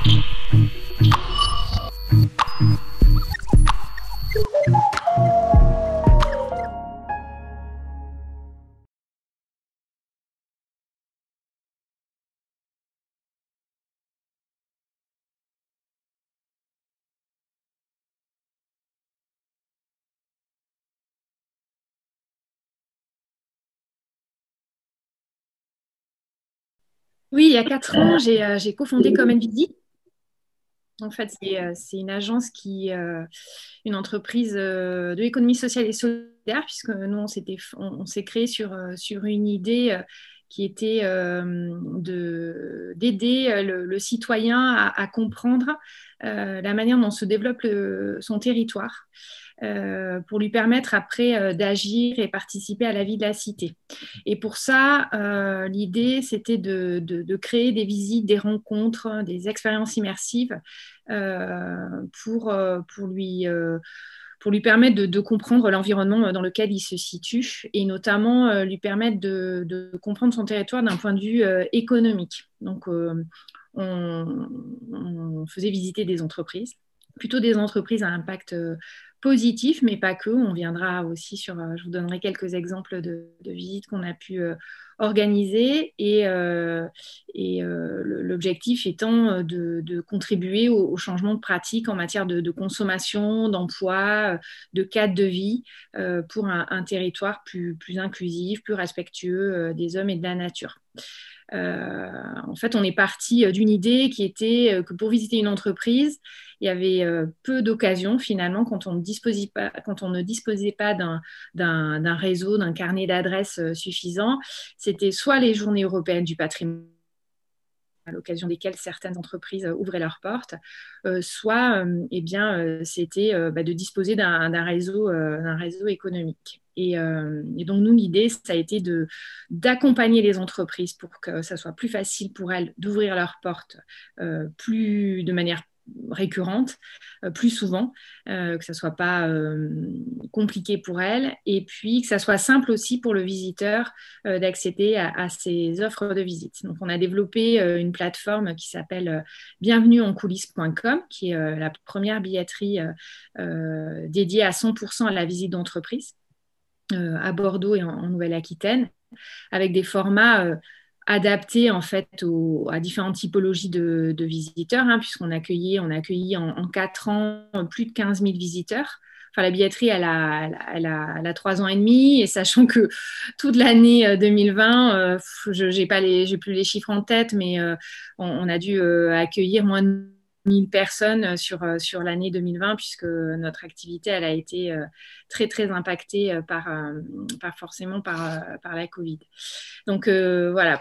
Oui, il y a 4 ans, j'ai cofondé Come Visit. En fait, c'est une agence une entreprise de l'économie sociale et solidaire, puisque nous, on s'est créé sur une idée qui était d'aider le citoyen à comprendre la manière dont se développe son territoire. Pour lui permettre après d'agir et participer à la vie de la cité. Et pour ça, l'idée, c'était de créer des visites, des rencontres, des expériences immersives euh, pour, euh, pour lui... euh, pour lui permettre de comprendre l'environnement dans lequel il se situe et notamment lui permettre de comprendre son territoire d'un point de vue économique. Donc, on faisait visiter des entreprises, plutôt des entreprises à impact positif, mais pas que. On viendra aussi je vous donnerai quelques exemples de visites qu'on a pu organiser et l'objectif étant de contribuer au changement de pratique en matière de consommation, d'emploi, de cadre de vie pour un territoire plus inclusif, plus respectueux des hommes et de la nature. En fait, on est parti d'une idée qui était que pour visiter une entreprise, il y avait peu d'occasions finalement quand on ne disposait pas d'un réseau, d'un carnet d'adresses suffisant. C'était soit les journées européennes du patrimoine à l'occasion desquelles certaines entreprises ouvraient leurs portes, soit c'était de disposer d'un réseau économique. Et donc, nous, l'idée, ça a été d'accompagner les entreprises pour que ça soit plus facile pour elles d'ouvrir leurs portes de manière récurrente, plus souvent, que ça ne soit pas compliqué pour elles, et puis que ça soit simple aussi pour le visiteur d'accéder à ces offres de visite. Donc, on a développé une plateforme qui s'appelle bienvenueencoulisses.com, qui est la première billetterie dédiée à 100% à la visite d'entreprise à Bordeaux et en Nouvelle-Aquitaine, avec des formats adaptés en fait à différentes typologies de visiteurs, hein, puisqu'on on a accueilli en 4 ans plus de 15 000 visiteurs. Enfin, la billetterie, elle a 3 ans et demi, et sachant que toute l'année 2020, j'ai plus les chiffres en tête, mais on a dû accueillir moins de 1 000 personnes sur l'année 2020, puisque notre activité elle a été très très impactée forcément par la Covid. Donc voilà,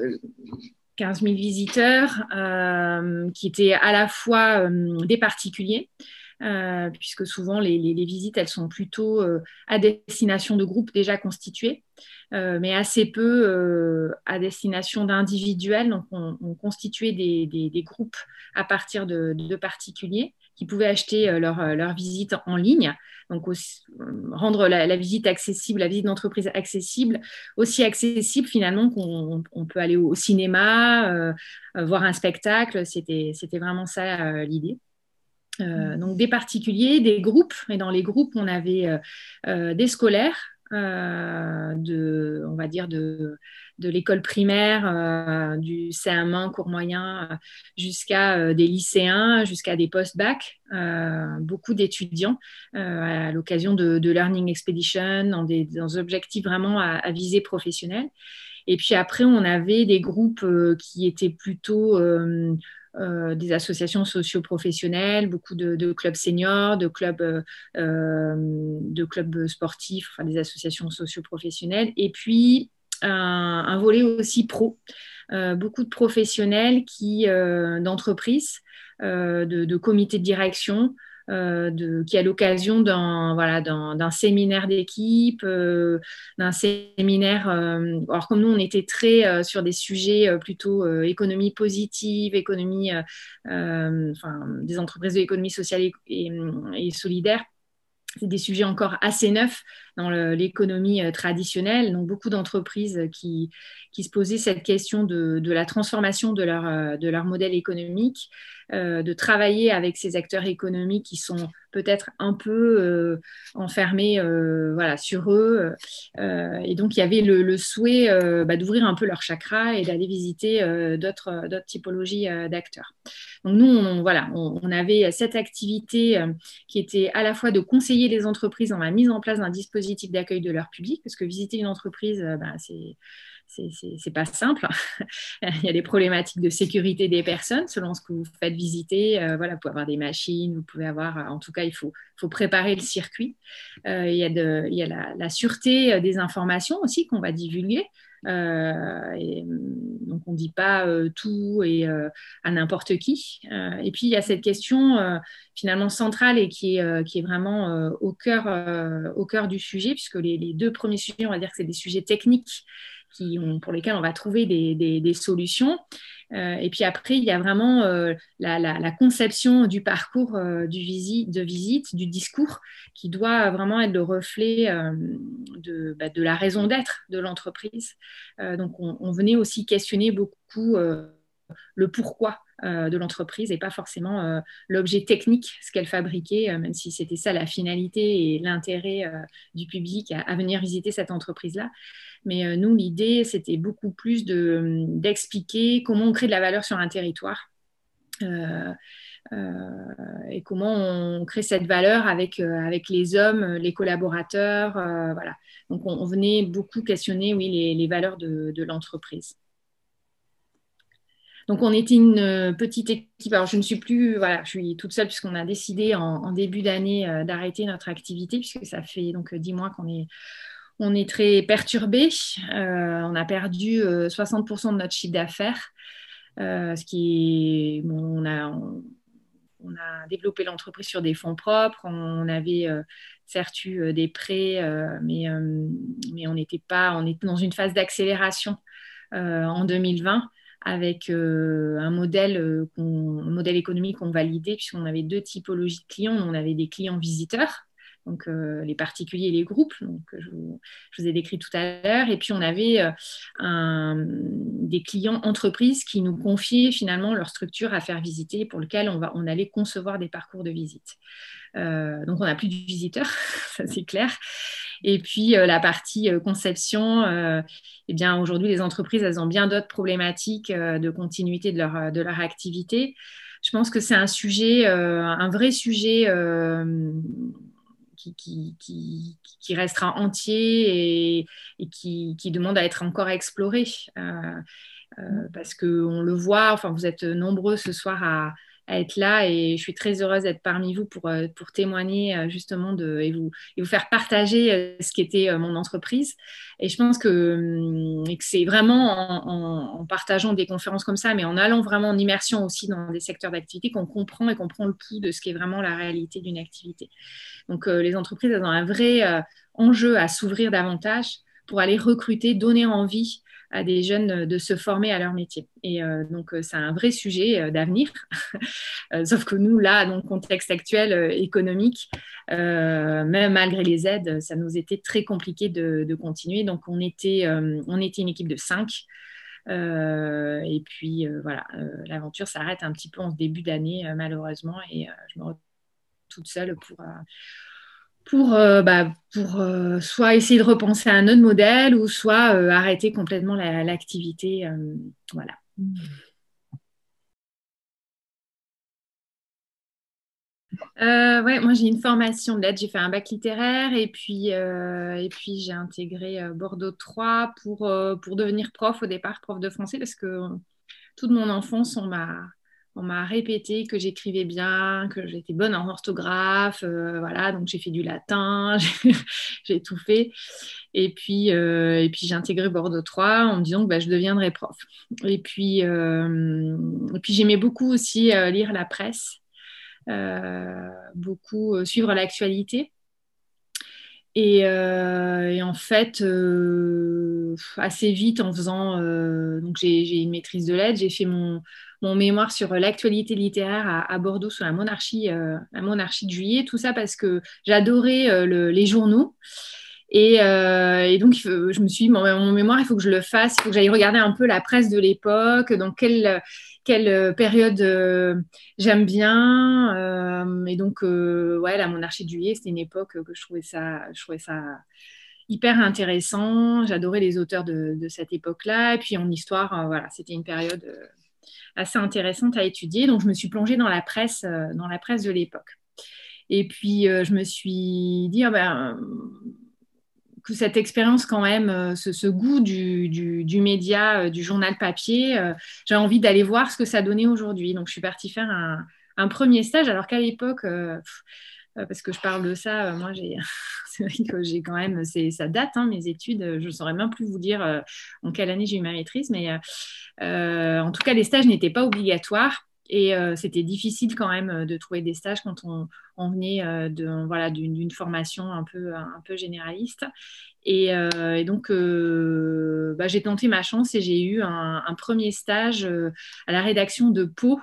15 000 visiteurs qui étaient à la fois des particuliers, puisque souvent les visites, elles sont plutôt à destination de groupes déjà constitués, mais assez peu à destination d'individuels. Donc, on constituait des groupes à partir de particuliers qui pouvaient acheter leur visite en ligne. Donc, rendre la visite accessible, la visite d'entreprise accessible, aussi accessible finalement qu'on peut aller au cinéma, voir un spectacle. C'était vraiment ça l'idée. Donc des particuliers, des groupes, et dans les groupes, on avait des scolaires, on va dire de l'école primaire, du CM1, cours moyen, jusqu'à des lycéens, jusqu'à des post-bac, beaucoup d'étudiants à l'occasion de Learning Expedition, dans des objectifs vraiment à visée professionnelle. Et puis après, on avait des groupes qui étaient plutôt des associations socio-professionnelles, beaucoup de clubs seniors, de clubs sportifs, enfin des associations socio-professionnelles. Et puis un volet aussi pro, beaucoup de professionnels d'entreprises, de comités de direction, qui à l'occasion d'un séminaire d'équipe, d'un séminaire. Alors comme nous, on était très sur des sujets plutôt économie positive, des entreprises de l'économie sociale et solidaire. C'est des sujets encore assez neufs dans l'économie traditionnelle. Donc, beaucoup d'entreprises qui se posaient cette question de la transformation de leur modèle économique, de travailler avec ces acteurs économiques qui sont peut-être un peu enfermés voilà, sur eux. Et donc, il y avait le souhait d'ouvrir un peu leur chakra et d'aller visiter d'autres typologies d'acteurs. Donc, nous, voilà, on avait cette activité qui était à la fois de conseiller les entreprises dans la mise en place d'un dispositif d'accueil de leur public, parce que visiter une entreprise, c'est pas simple. Il y a des problématiques de sécurité des personnes selon ce que vous faites visiter. Voilà, vous pouvez avoir des machines, vous pouvez avoir, en tout cas, il faut préparer le circuit. Il y a la sûreté des informations aussi qu'on va divulguer. Donc, on ne dit pas tout et à n'importe qui. Et puis, il y a cette question finalement centrale et qui est vraiment au cœur du sujet, puisque les deux premiers sujets, on va dire que c'est des sujets techniques pour lesquels on va trouver des solutions. Et puis après, il y a vraiment la conception du parcours de visite, du discours, qui doit vraiment être le reflet de la raison d'être de l'entreprise. Donc, on venait aussi questionner beaucoup le pourquoi de l'entreprise et pas forcément l'objet technique, ce qu'elle fabriquait, même si c'était ça la finalité et l'intérêt du public à venir visiter cette entreprise-là. Mais nous, l'idée, c'était beaucoup plus d'expliquer comment on crée de la valeur sur un territoire. Et comment on crée cette valeur avec les hommes, les collaborateurs. Voilà. Donc, on venait beaucoup questionner, oui, les valeurs de l'entreprise. Donc, on était une petite équipe. Alors, je ne suis plus, voilà, je suis toute seule puisqu'on a décidé en début d'année d'arrêter notre activité puisque ça fait donc 10 mois on est très perturbé. On a perdu 60% de notre chiffre d'affaires, ce qui est, bon, on a développé l'entreprise sur des fonds propres. On avait certes eu des prêts, mais on était dans une phase d'accélération en 2020 avec un modèle économique qu'on validait puisqu'on avait deux typologies de clients. On avait des clients visiteurs, donc les particuliers et les groupes, donc, je vous ai décrit tout à l'heure. Et puis, on avait des clients entreprises qui nous confiaient finalement leur structure à faire visiter, pour lequel on allait concevoir des parcours de visite. Donc, on n'a plus de visiteurs, ça c'est clair. Et puis, la partie conception, eh bien, aujourd'hui, les entreprises, elles ont bien d'autres problématiques de continuité de leur activité. Je pense que c'est un sujet, un vrai sujet qui restera entier et qui demande à être encore exploré. Parce qu'on le voit, enfin, vous êtes nombreux ce soir à être là et je suis très heureuse d'être parmi vous pour témoigner justement et vous faire partager ce qu'était mon entreprise. Et je pense que c'est vraiment en partageant des conférences comme ça, mais en allant vraiment en immersion aussi dans des secteurs d'activité qu'on comprend et qu'on prend le pouls de ce qui est vraiment la réalité d'une activité. Donc, les entreprises, elles ont un vrai enjeu à s'ouvrir davantage pour aller recruter, donner envie à des jeunes de se former à leur métier. Et donc, c'est un vrai sujet d'avenir. Sauf que nous, là, dans le contexte actuel économique, même malgré les aides, ça nous était très compliqué de continuer. Donc, on était une équipe de 5. Et puis, voilà, l'aventure s'arrête un petit peu en ce début d'année, malheureusement. Et je me retrouve toute seule pour soit essayer de repenser à un autre modèle ou soit arrêter complètement l'activité. Voilà. Ouais, moi j'ai une formation de lettres, j'ai fait un bac littéraire et puis j'ai intégré Bordeaux 3 pour devenir prof au départ, prof de français, parce que toute mon enfance, on m'a répété que j'écrivais bien, que j'étais bonne en orthographe, voilà, donc j'ai fait du latin, j'ai tout fait. Et puis j'ai intégré Bordeaux 3 en me disant que bah, je deviendrais prof. Et puis j'aimais beaucoup aussi lire la presse, beaucoup suivre l'actualité. Et en fait, assez vite, en faisant, donc j'ai une maîtrise de lettres, j'ai fait mon mémoire sur l'actualité littéraire à Bordeaux sous la monarchie de Juillet, tout ça parce que j'adorais les journaux. Et donc, je me suis dit, mon mémoire, il faut que je le fasse, il faut que j'aille regarder un peu la presse de l'époque, dans quelle période j'aime bien. Et donc, ouais, la monarchie de Juillet, c'était une époque que je trouvais ça hyper intéressant. J'adorais les auteurs de cette époque-là. Et puis en histoire, voilà, c'était une période assez intéressante à étudier. Donc, je me suis plongée dans la presse de l'époque. Et puis, je me suis dit, ah ben, que cette expérience quand même, ce goût du média, du journal papier, j'ai envie d'aller voir ce que ça donnait aujourd'hui. Donc, je suis partie faire un premier stage, alors qu'à l'époque, parce que je parle de ça, moi, c'est vrai que j'ai quand même, ça date, hein, mes études, je ne saurais même plus vous dire en quelle année j'ai eu ma maîtrise, mais en tout cas, les stages n'étaient pas obligatoires. Et c'était difficile quand même de trouver des stages quand on venait voilà, d'une formation un peu généraliste. Et donc, bah, j'ai tenté ma chance et j'ai eu un premier stage à la rédaction de Pau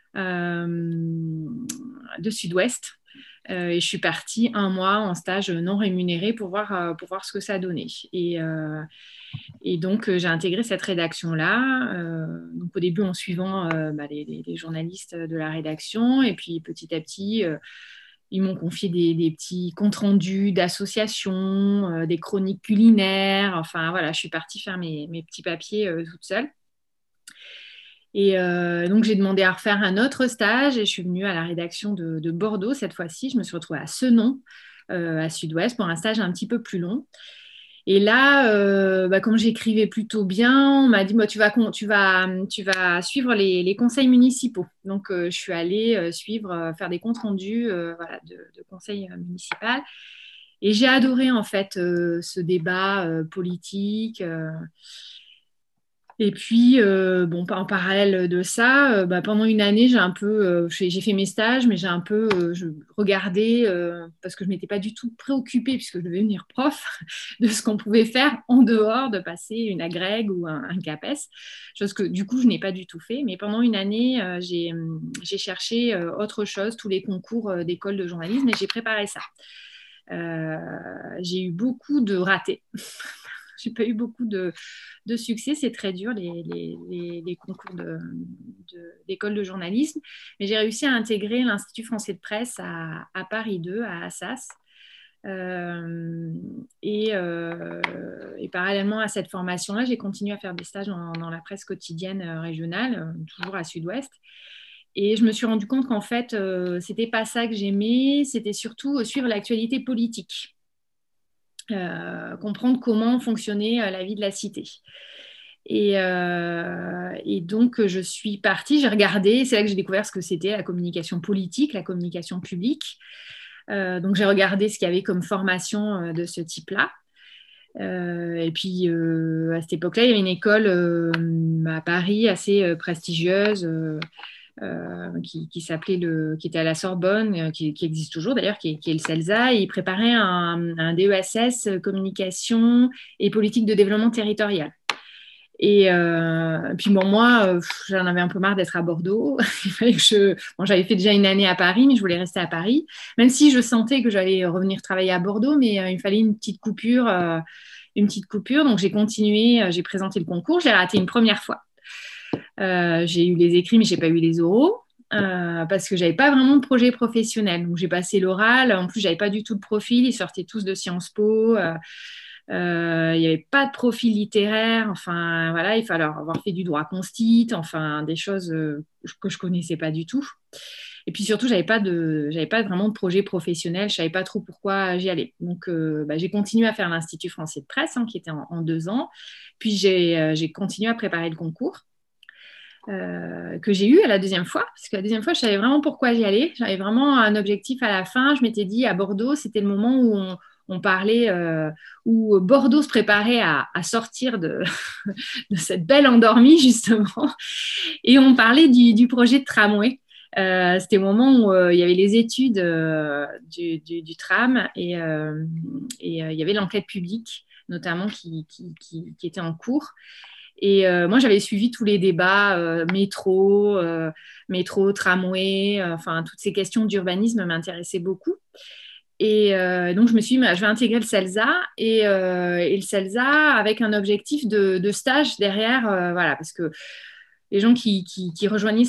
de Sud-Ouest. Et je suis partie un mois en stage non rémunéré pour voir ce que ça donnait. Et donc, j'ai intégré cette rédaction-là. Donc, au début, en suivant bah, les journalistes de la rédaction. Et puis, petit à petit, ils m'ont confié des petits comptes rendus d'associations, des chroniques culinaires. Enfin, voilà, je suis partie faire mes petits papiers toute seule. Et donc, j'ai demandé à refaire un autre stage et je suis venue à la rédaction de Bordeaux cette fois-ci. Je me suis retrouvée à Senon, à Sud-Ouest, pour un stage un petit peu plus long. Et là, bah, comme j'écrivais plutôt bien, on m'a dit, bah, tu vas suivre les conseils municipaux. Donc, je suis allée faire des comptes rendus voilà, de conseils municipaux. Et j'ai adoré en fait ce débat politique. Et puis, bon, en parallèle de ça, bah, pendant une année, j'ai fait mes stages, mais j'ai un peu regardé, parce que je ne m'étais pas du tout préoccupée, puisque je devais devenir prof, de ce qu'on pouvait faire en dehors de passer une agrègue ou un CAPES, chose que du coup, je n'ai pas du tout fait. Mais pendant une année, j'ai cherché autre chose, tous les concours d'école de journalisme, et j'ai préparé ça. Euh, j'ai eu beaucoup de ratés. J'ai pas eu beaucoup de succès. C'est très dur, les concours d'école de journalisme. Mais j'ai réussi à intégrer l'Institut français de presse à Paris 2, à Assas. Euh, et parallèlement à cette formation-là, j'ai continué à faire des stages dans la presse quotidienne régionale, toujours à Sud-Ouest. Et je me suis rendu compte qu'en fait, c'était pas ça que j'aimais, c'était surtout suivre l'actualité politique. Comprendre comment fonctionnait la vie de la cité. Et donc, je suis partie, j'ai regardé, c'est là que j'ai découvert ce que c'était la communication politique, la communication publique. Donc, j'ai regardé ce qu'il y avait comme formation de ce type-là. Et puis, à cette époque-là, il y avait une école à Paris assez prestigieuse. Qui était à la Sorbonne, qui existe toujours d'ailleurs, qui est le CELSA, et il préparait un DESS communication et politique de développement territorial. Et puis bon, moi, j'en avais un peu marre d'être à Bordeaux. Il fallait que bon, j'avais fait déjà une année à Paris, mais je voulais rester à Paris, même si je sentais que j'allais revenir travailler à Bordeaux, mais il fallait une petite coupure. Donc j'ai continué, j'ai présenté le concours, j'ai raté une première fois. J'ai eu les écrits, mais j'ai pas eu les oraux. Parce que j'avais pas vraiment de projet professionnel. Donc j'ai passé l'oral. En plus, j'avais pas du tout de profil. Ils sortaient tous de Sciences Po. Il n'y avait pas de profil littéraire. Enfin, voilà, il fallait avoir fait du droit constit. Enfin, des choses que je connaissais pas du tout. Et puis surtout, j'avais pas vraiment de projet professionnel. Je savais pas trop pourquoi j'y allais. Donc, bah, j'ai continué à faire l'Institut français de presse, hein, qui était en 2 ans. Puis j'ai continué à préparer le concours que j'ai eu à la deuxième fois, parce que la deuxième fois, je savais vraiment pourquoi j'y allais. J'avais vraiment un objectif à la fin. Je m'étais dit, à Bordeaux, c'était le moment où on parlait, où Bordeaux se préparait à sortir de cette belle endormie, justement. Et on parlait du projet de tramway. C'était au moment où il y avait les études du tram et il y avait l'enquête publique, notamment, qui était en cours. Et moi, j'avais suivi tous les débats métro, tramway, enfin, toutes ces questions d'urbanisme m'intéressaient beaucoup. Donc, je me suis dit, bah, je vais intégrer le CELSA et le CELSA avec un objectif de stage derrière, voilà, parce que les gens qui rejoignaient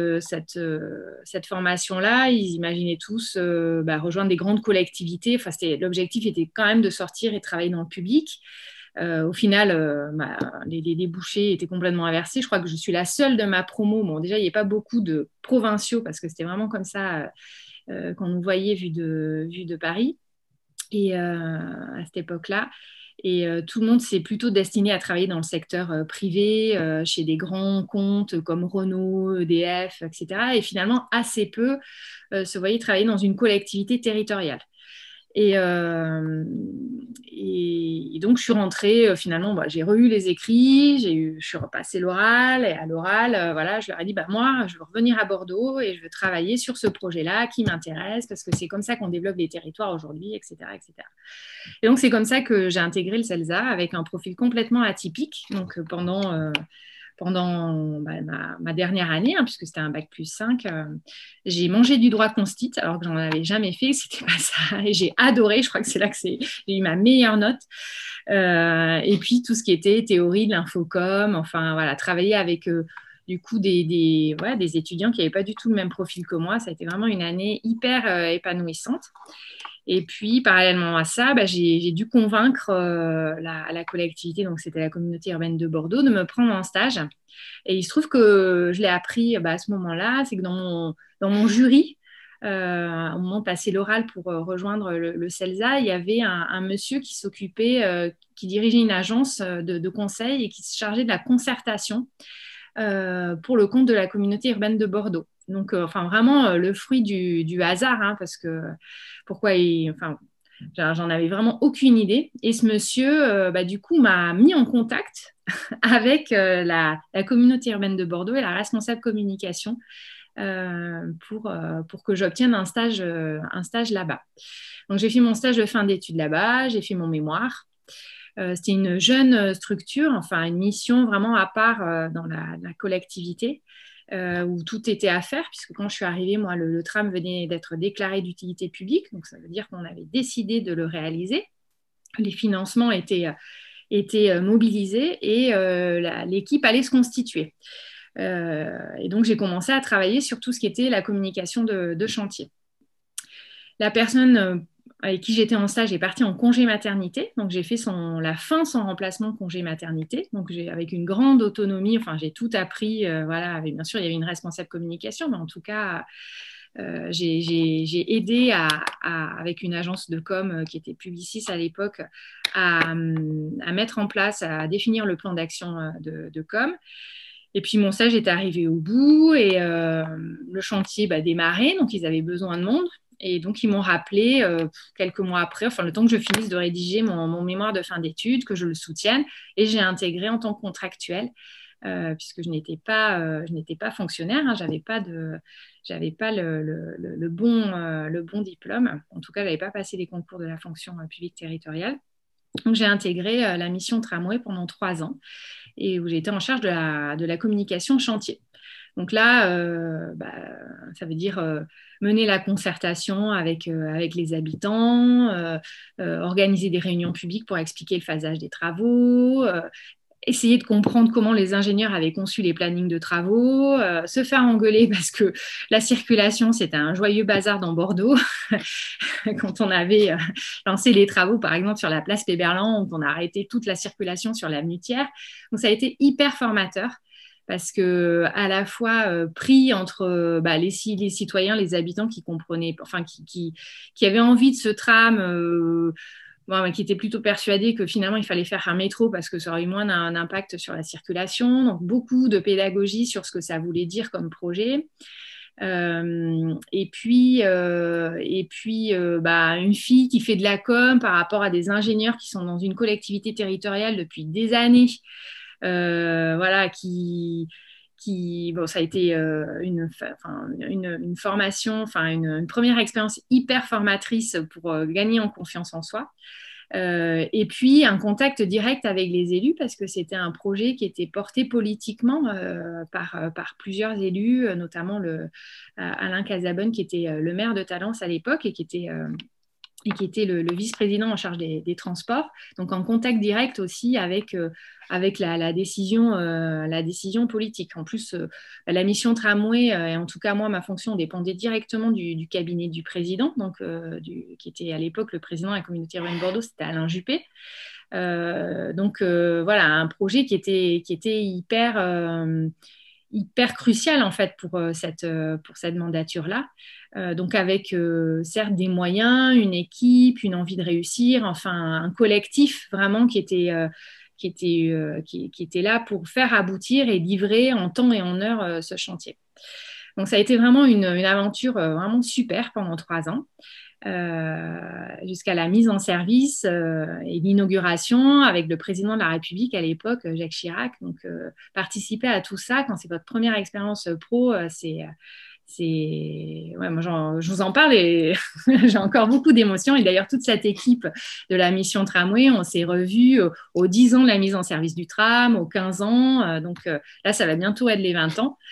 cette formation-là, ils imaginaient tous bah, rejoindre des grandes collectivités. Enfin, l'objectif était quand même de sortir et de travailler dans le public. Au final, bah, les débouchés étaient complètement inversés. Je crois que je suis la seule de ma promo. Bon, déjà, il n'y a pas beaucoup de provinciaux parce que c'était vraiment comme ça qu'on nous voyait vu de Paris et à cette époque-là. Et tout le monde s'est plutôt destiné à travailler dans le secteur privé, chez des grands comptes comme Renault, EDF, etc. Et finalement, assez peu se voyaient travailler dans une collectivité territoriale. Et, euh, et donc, je suis rentrée, finalement, bah, j'ai re-eu les écrits, je suis repassée l'oral, et à l'oral, voilà, je leur ai dit, bah, moi, je veux revenir à Bordeaux et je veux travailler sur ce projet-là qui m'intéresse, parce que c'est comme ça qu'on développe les territoires aujourd'hui, etc., etc. Et donc, c'est comme ça que j'ai intégré le CELSA avec un profil complètement atypique. Donc, pendant bah, ma dernière année, hein, puisque c'était un bac plus 5, j'ai mangé du droit constit, alors que j'en avais jamais fait, c'était pas ça. Et j'ai adoré, je crois que c'est là que j'ai eu ma meilleure note. Et puis, tout ce qui était théorie de l'infocom, enfin, voilà, travailler avec du coup ouais, des étudiants qui n'avaient pas du tout le même profil que moi. Ça a été vraiment une année hyper épanouissante. Et puis, parallèlement à ça, bah, j'ai dû convaincre la collectivité, donc c'était la communauté urbaine de Bordeaux, de me prendre en stage. Et il se trouve que je l'ai appris bah, à ce moment-là, c'est que dans mon jury, au moment de passer l'oral pour rejoindre le CELSA, il y avait un monsieur qui s'occupait, qui dirigeait une agence de conseil et qui se chargeait de la concertation pour le compte de la communauté urbaine de Bordeaux. Donc, enfin, vraiment le fruit du hasard, hein, parce que pourquoi enfin, j'en avais vraiment aucune idée. Et ce monsieur, bah, du coup, m'a mis en contact avec la communauté urbaine de Bordeaux et la responsable communication pour que j'obtienne un stage là-bas. Donc, j'ai fait mon stage de fin d'études là-bas, j'ai fait mon mémoire. C'était une jeune structure, enfin une mission vraiment à part dans la collectivité, où tout était à faire, puisque quand je suis arrivée, moi, le tram venait d'être déclaré d'utilité publique, donc ça veut dire qu'on avait décidé de le réaliser. Les financements étaient mobilisés et l'équipe allait se constituer. Et donc, j'ai commencé à travailler sur tout ce qui était la communication de chantier. La personne avec qui j'étais en stage est partie en congé maternité. Donc, j'ai fait la fin sans remplacement congé maternité. Donc, avec une grande autonomie, enfin, j'ai tout appris. Voilà, bien sûr, il y avait une responsable communication, mais en tout cas, j'ai aidé avec une agence de com qui était Publicis à l'époque à mettre en place, à définir le plan d'action de com. Et puis mon stage est arrivé au bout et le chantier démarrait, donc ils avaient besoin de monde. Et donc ils m'ont rappelé quelques mois après, enfin le temps que je finisse de rédiger mon mémoire de fin d'études, que je le soutienne, et j'ai intégré en tant que contractuelle, puisque je n'étais pas fonctionnaire, hein, j'avais pas le bon diplôme. En tout cas, je n'avais pas passé les concours de la fonction publique territoriale. Donc j'ai intégré la mission Tramway pendant 3 ans et où j'étais en charge de la communication chantier. Donc là, ça veut dire mener la concertation avec les habitants, organiser des réunions publiques pour expliquer le phasage des travaux, essayer de comprendre comment les ingénieurs avaient conçu les plannings de travaux, se faire engueuler parce que la circulation, c'était un joyeux bazar dans Bordeaux. Quand on avait lancé les travaux, par exemple, sur la place Péberlan, on a arrêté toute la circulation sur l'avenue Thiers. Donc, ça a été hyper formateur parce que à la fois pris entre les citoyens, les habitants qui comprenaient, enfin, qui avaient envie de ce tram, qui étaient plutôt persuadés que finalement il fallait faire un métro parce que ça aurait eu moins un impact sur la circulation. Donc, beaucoup de pédagogie sur ce que ça voulait dire comme projet. Et puis une fille qui fait de la com par rapport à des ingénieurs qui sont dans une collectivité territoriale depuis des années, voilà, bon, ça a été une formation, enfin une première expérience hyper formatrice pour gagner en confiance en soi. Et puis un contact direct avec les élus parce que c'était un projet qui était porté politiquement par plusieurs élus, notamment Alain Casabonne qui était le maire de Talence à l'époque et qui était et qui était le vice-président en charge des transports, donc en contact direct aussi avec la décision politique. En plus, la mission tramway, et en tout cas moi, ma fonction dépendait directement du cabinet du président, donc, qui était à l'époque le président de la communauté urbaine de Bordeaux, c'était Alain Juppé. Voilà, un projet qui était hyper crucial en fait pour cette mandature-là. Donc avec certes des moyens, une équipe, une envie de réussir, enfin un collectif vraiment qui était là pour faire aboutir et livrer en temps et en heure ce chantier. Donc ça a été vraiment une aventure vraiment super pendant 3 ans. Jusqu'à la mise en service et l'inauguration avec le président de la République à l'époque, Jacques Chirac. Donc, participer à tout ça, quand c'est votre première expérience pro, ouais, moi, je vous en parle et j'ai encore beaucoup d'émotions. Et d'ailleurs, toute cette équipe de la mission Tramway, on s'est revus aux 10 ans de la mise en service du tram, aux 15 ans. Là, ça va bientôt être les 20 ans.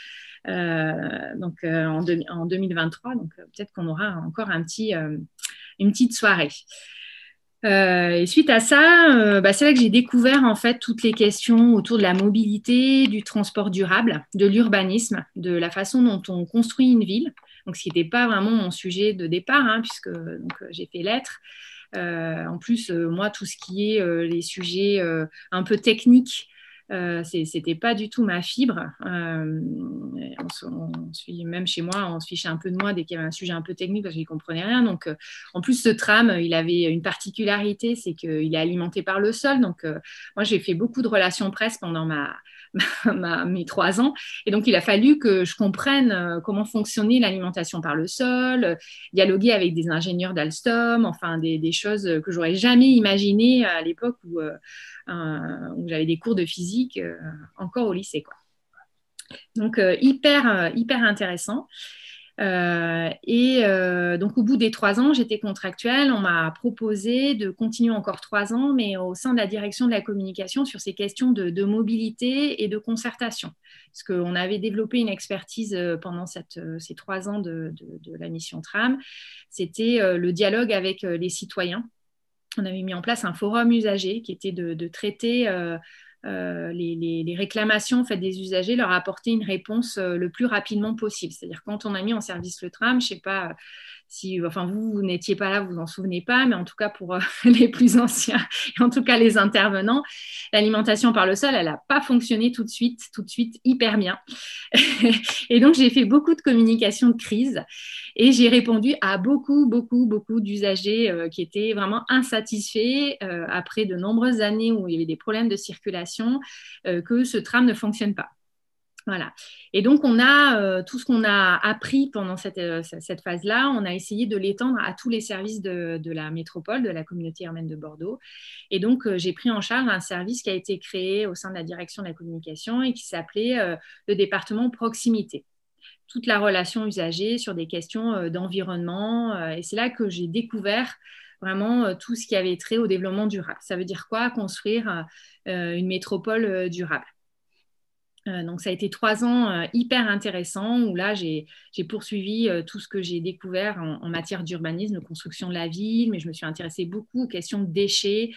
En 2023, donc peut-être qu'on aura encore une petite soirée. Et suite à ça, c'est là que j'ai découvert en fait toutes les questions autour de la mobilité, du transport durable, de l'urbanisme, de la façon dont on construit une ville. Donc, ce qui n'était pas vraiment mon sujet de départ, hein, puisque j'ai fait lettres. En plus, moi, tout ce qui est les sujets un peu techniques, c'était pas du tout ma fibre. Même chez moi, on se fichait un peu de moi dès qu'il y avait un sujet un peu technique parce que je n'y comprenais rien. Donc, en plus, ce tram, il avait une particularité, c'est qu'il est alimenté par le sol. Donc, moi, j'ai fait beaucoup de relations presse pendant mes 3 ans. Et donc, il a fallu que je comprenne comment fonctionnait l'alimentation par le sol, dialoguer avec des ingénieurs d'Alstom, enfin, des choses que j'aurais jamais imaginées à l'époque où j'avais des cours de physique encore au lycée, quoi. Donc, hyper intéressant. Donc, au bout des 3 ans, j'étais contractuelle. On m'a proposé de continuer encore 3 ans, mais au sein de la direction de la communication sur ces questions de mobilité et de concertation. Parce qu'on avait développé une expertise pendant ces 3 ans de la mission TRAM. C'était le dialogue avec les citoyens. On avait mis en place un forum usager qui était de traiter les réclamations en fait, des usagers, leur apporter une réponse le plus rapidement possible. C'est-à-dire quand on a mis en service le tram, je ne sais pas si, enfin vous n'étiez pas là, vous vous en souvenez pas, mais en tout cas pour les plus anciens, et en tout cas les intervenants, l'alimentation par le sol, elle n'a pas fonctionné tout de suite hyper bien. Et donc j'ai fait beaucoup de communication de crise et j'ai répondu à beaucoup d'usagers qui étaient vraiment insatisfaits après de nombreuses années où il y avait des problèmes de circulation, que ce tram ne fonctionne pas. Voilà. Et donc, tout ce qu'on a appris pendant cette phase-là, on a essayé de l'étendre à tous les services de la métropole, de la communauté urbaine de Bordeaux. Et donc, j'ai pris en charge un service qui a été créé au sein de la direction de la communication et qui s'appelait le département proximité. Toute la relation usagée sur des questions d'environnement. Et c'est là que j'ai découvert vraiment tout ce qui avait trait au développement durable. Ça veut dire quoi? Construire une métropole durable. Donc, ça a été 3 ans hyper intéressants où là, j'ai poursuivi tout ce que j'ai découvert en matière d'urbanisme, de construction de la ville, mais je me suis intéressée beaucoup aux questions de déchets,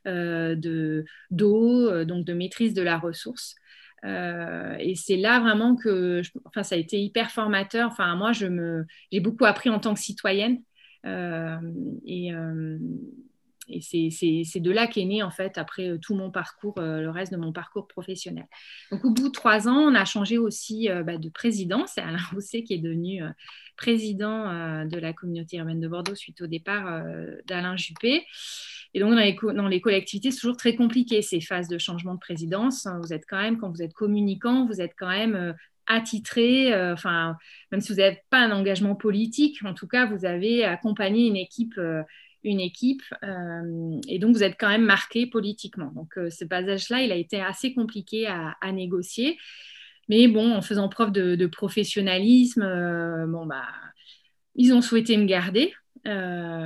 d'eau, donc de maîtrise de la ressource. Et c'est là vraiment que ça a été hyper formateur. Enfin, moi, j'ai beaucoup appris en tant que citoyenne. Euh, et, euh, et c'est de là qu'est né, en fait, après tout mon parcours, le reste de mon parcours professionnel. Donc, au bout de 3 ans, on a changé aussi de président. C'est Alain Rousset qui est devenu président de la communauté urbaine de Bordeaux suite au départ d'Alain Juppé. Et donc, dans les collectivités, c'est toujours très compliqué, ces phases de changement de présidence. Vous êtes quand même, quand vous êtes communicant, vous êtes quand même attitré, même si vous n'avez pas un engagement politique, en tout cas, vous avez accompagné une équipe et donc vous êtes quand même marqué politiquement. Donc ce passage-là, il a été assez compliqué à négocier. Mais bon, en faisant preuve de professionnalisme, ils ont souhaité me garder.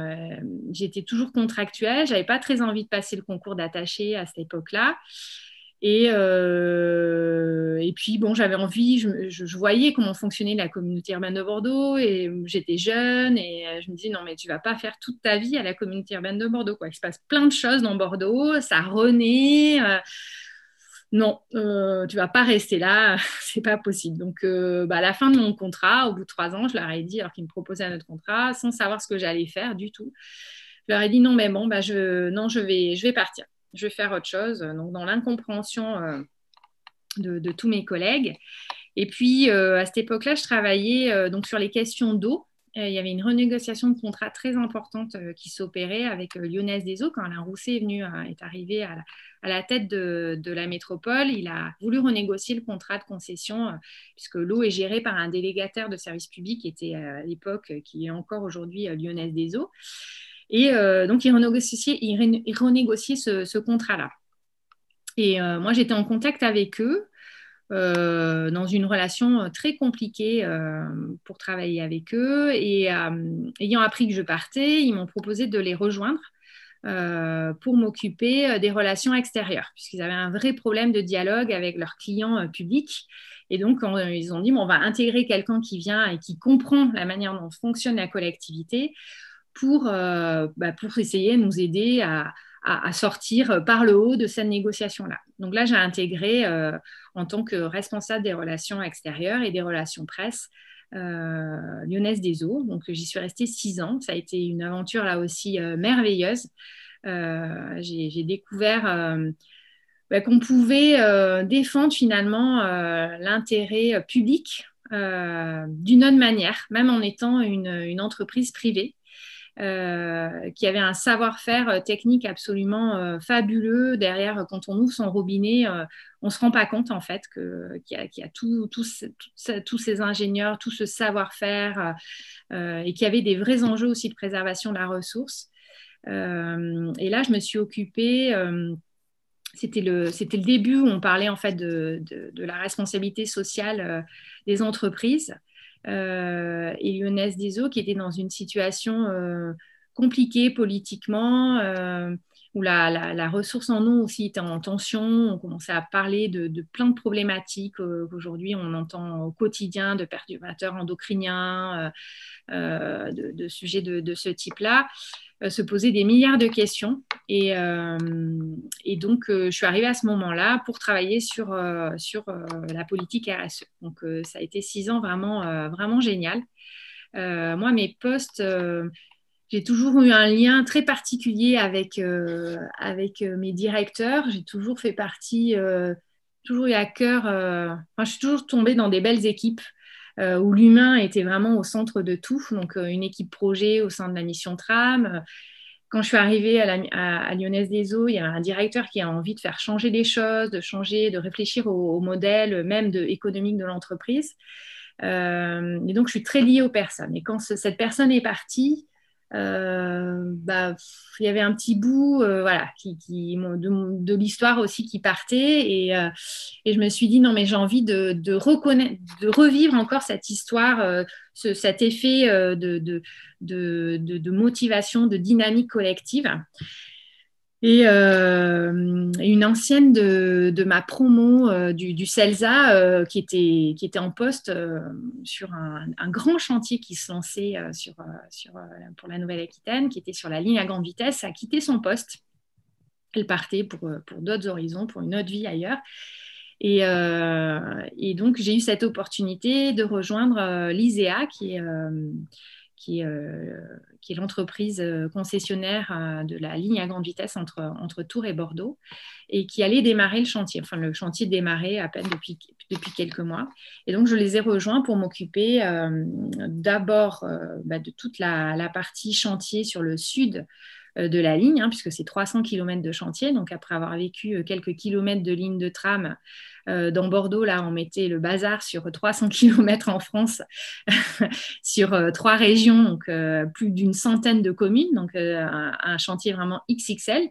J'étais toujours contractuelle, j'avais pas très envie de passer le concours d'attaché à cette époque-là. Et puis, bon, j'avais envie, je voyais comment fonctionnait la communauté urbaine de Bordeaux et j'étais jeune et je me disais, non, mais tu vas pas faire toute ta vie à la communauté urbaine de Bordeaux, quoi. Il se passe plein de choses dans Bordeaux, ça renaît. Non, tu vas pas rester là, c'est pas possible. Donc, à la fin de mon contrat, au bout de 3 ans, je leur ai dit, alors qu'ils me proposaient un autre contrat, sans savoir ce que j'allais faire du tout. Je leur ai dit non, mais bon, non, je vais partir. Je vais faire autre chose. Donc, dans l'incompréhension de tous mes collègues. Et puis, à cette époque-là, je travaillais donc sur les questions d'eau. Il y avait une renégociation de contrat très importante qui s'opérait avec Lyonnaise des Eaux. Quand Alain Rousset est arrivé à la tête de la métropole, il a voulu renégocier le contrat de concession puisque l'eau est gérée par un délégataire de service public qui était à l'époque, qui est encore aujourd'hui Lyonnaise des Eaux. Et donc, il renégociait ce contrat-là. Et moi, j'étais en contact avec eux dans une relation très compliquée pour travailler avec eux. Et ayant appris que je partais, ils m'ont proposé de les rejoindre pour m'occuper des relations extérieures, puisqu'ils avaient un vrai problème de dialogue avec leurs clients publics. Et donc, ils ont dit, bon, on va intégrer quelqu'un qui vient et qui comprend la manière dont fonctionne la collectivité pour essayer de nous aider à sortir par le haut de cette négociation-là. Donc là, j'ai intégré en tant que responsable des relations extérieures et des relations presse Lyonnaise des Eaux. Donc j'y suis restée 6 ans. Ça a été une aventure là aussi merveilleuse. J'ai découvert qu'on pouvait défendre finalement l'intérêt public d'une autre manière, même en étant une entreprise privée qui avait un savoir-faire technique absolument fabuleux. Derrière, quand on ouvre son robinet, on ne se rend pas compte en fait qu'il y a tous ces ingénieurs, tout ce savoir-faire et qu'il y avait des vrais enjeux aussi de préservation de la ressource. Et là, je me suis occupée c'était le début où on parlait en fait de la responsabilité sociale des entreprises. Et Lyonnaise des Eaux qui était dans une situation compliquée politiquement, où la ressource en eau aussi était en tension. On commençait à parler de plein de problématiques qu'aujourd'hui on entend au quotidien, de perturbateurs endocriniens, de sujets de ce type-là, se poser des milliards de questions. Et donc, je suis arrivée à ce moment-là pour travailler sur la politique RSE. Donc, ça a été 6 ans vraiment, vraiment génial. Moi, mes postes, j'ai toujours eu un lien très particulier avec mes directeurs. J'ai toujours fait partie, toujours eu à cœur. Enfin, je suis toujours tombée dans des belles équipes où l'humain était vraiment au centre de tout. Donc, une équipe projet au sein de la mission Tram. Quand je suis arrivée à Lyonnaise des Eaux, il y a un directeur qui a envie de faire changer les choses, de changer, de réfléchir au modèle même économique de l'entreprise. Et donc, je suis très liée aux personnes. Et quand cette personne est partie, il y avait un petit bout voilà, de l'histoire aussi qui partait. Et je me suis dit, non, mais j'ai envie de revivre encore cette histoire, cet effet de motivation, de dynamique collective. Et une ancienne de ma promo du CELSA qui était en poste sur un grand chantier qui se lançait pour la Nouvelle-Aquitaine, qui était sur la ligne à grande vitesse, a quitté son poste. Elle partait pour d'autres horizons, pour une autre vie ailleurs. Et donc, j'ai eu cette opportunité de rejoindre l'ISEA, qui est l'entreprise concessionnaire de la ligne à grande vitesse entre Tours et Bordeaux, et qui allait démarrer le chantier. Enfin, le chantier démarrait à peine depuis quelques mois. Et donc, je les ai rejoints pour m'occuper d'abord de toute la partie chantier sur le sud de la ligne, puisque c'est 300 km de chantier. Donc, après avoir vécu quelques kilomètres de ligne de tram dans Bordeaux, là, on mettait le bazar sur 300 km en France, sur 3 régions, donc plus d'une centaine de communes, donc un chantier vraiment XXL.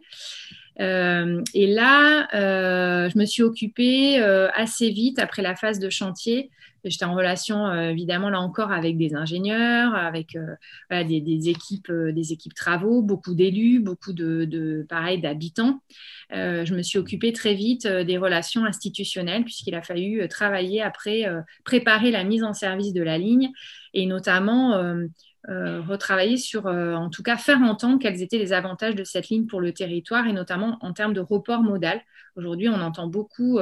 Et là, je me suis occupée assez vite, après la phase de chantier, J'étais en relation, évidemment, là encore, avec des ingénieurs, avec voilà, des équipes travaux, beaucoup d'élus, beaucoup pareil, d'habitants. Je me suis occupée très vite des relations institutionnelles, puisqu'il a fallu travailler après, préparer la mise en service de la ligne, et notamment retravailler sur, en tout cas, faire entendre quels étaient les avantages de cette ligne pour le territoire, et notamment en termes de report modal. Aujourd'hui, on entend beaucoup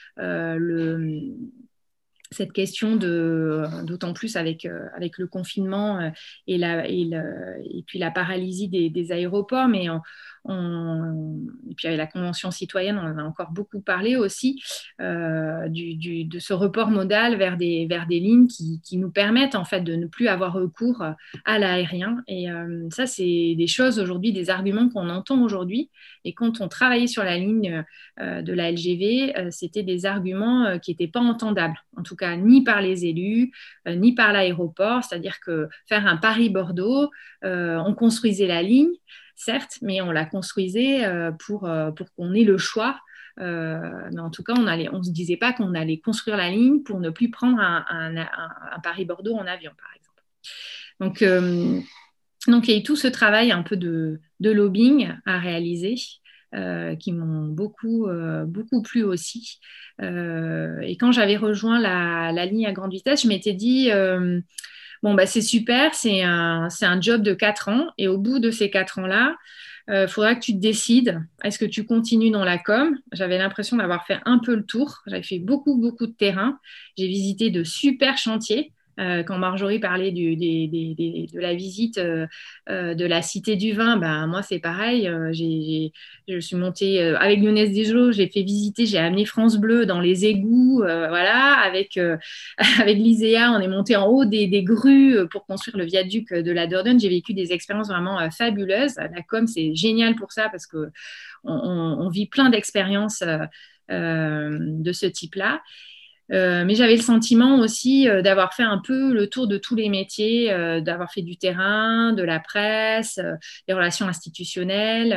cette question d'autant plus avec le confinement et puis la paralysie des aéroports, mais et puis avec la Convention citoyenne, on en a encore beaucoup parlé aussi, de ce report modal vers des lignes qui nous permettent en fait de ne plus avoir recours à l'aérien. Et ça, c'est des choses aujourd'hui, des arguments qu'on entend aujourd'hui. Et quand on travaillait sur la ligne de la LGV, c'était des arguments qui n'étaient pas entendables, en tout cas ni par les élus, ni par l'aéroport. C'est-à-dire que faire un Paris-Bordeaux, on construisait la ligne, certes, mais on la construisait pour qu'on ait le choix. Mais en tout cas, on ne se disait pas qu'on allait construire la ligne pour ne plus prendre un Paris-Bordeaux en avion, par exemple. Donc, il y a eu tout ce travail un peu de lobbying à réaliser. Qui m'ont beaucoup plu aussi. Et quand j'avais rejoint la ligne à grande vitesse, je m'étais dit, bon, bah, c'est super, c'est un job de 4 ans. Et au bout de ces 4 ans-là, il faudra que tu te décides. Est-ce que tu continues dans la com? J'avais l'impression d'avoir fait un peu le tour. J'avais fait beaucoup de terrain. J'ai visité de super chantiers. Quand Marjorie parlait de la visite de la Cité du Vin, ben, moi c'est pareil. Je suis montée avec Younes Dejo, j'ai fait visiter, j'ai amené France Bleu dans les égouts, voilà, avec l'ISEA, on est monté en haut des grues pour construire le viaduc de la Dordogne. J'ai vécu des expériences vraiment fabuleuses. La com, c'est génial pour ça parce que on vit plein d'expériences de ce type-là. Mais j'avais le sentiment aussi d'avoir fait un peu le tour de tous les métiers, d'avoir fait du terrain, de la presse, des relations institutionnelles.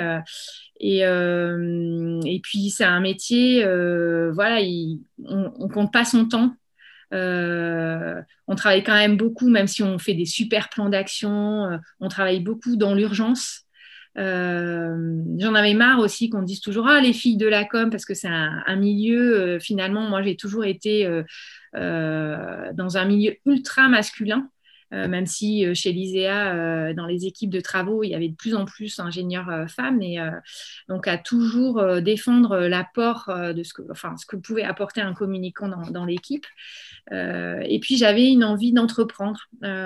Et puis, c'est un métier, voilà, on compte pas son temps. On travaille quand même beaucoup, même si on fait des super plans d'action, on travaille beaucoup dans l'urgence. J'en avais marre aussi qu'on dise toujours les filles de la com, parce que c'est un milieu, finalement, moi j'ai toujours été dans un milieu ultra masculin. Même si chez l'ISEA, dans les équipes de travaux, il y avait de plus en plus d'ingénieurs femmes, et donc à toujours défendre l'apport de ce que pouvait apporter un communicant dans l'équipe. Et puis j'avais une envie d'entreprendre.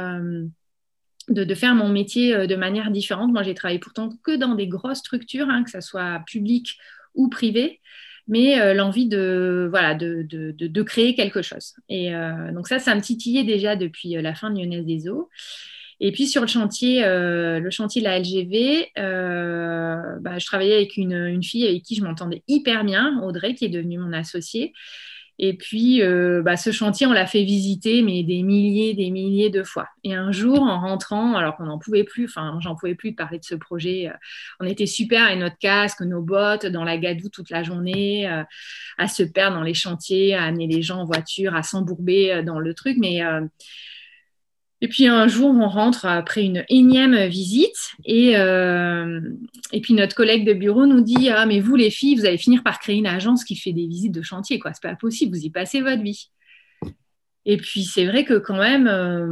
De faire mon métier de manière différente. Moi, j'ai travaillé pourtant que dans des grosses structures, que ce soit public ou privé, mais l'envie voilà, de créer quelque chose. Et donc ça me titillait déjà depuis la fin de Lyonnaise des Eaux. Et puis sur le chantier de la LGV, bah, je travaillais avec une fille avec qui je m'entendais hyper bien, Audrey, qui est devenue mon associée. Et puis, bah, ce chantier, on l'a fait visiter, mais des milliers de fois. Et un jour, en rentrant, alors qu'on n'en pouvait plus, enfin, j'en pouvais plus de parler de ce projet, on était super avec notre casque, nos bottes, dans la gadoue toute la journée, à se perdre dans les chantiers, à amener les gens en voiture, à s'embourber dans le truc. Et puis un jour, on rentre après une énième visite et puis notre collègue de bureau nous dit mais vous les filles, vous allez finir par créer une agence qui fait des visites de chantier, quoi. C'est pas possible, vous y passez votre vie. Et puis c'est vrai que quand même,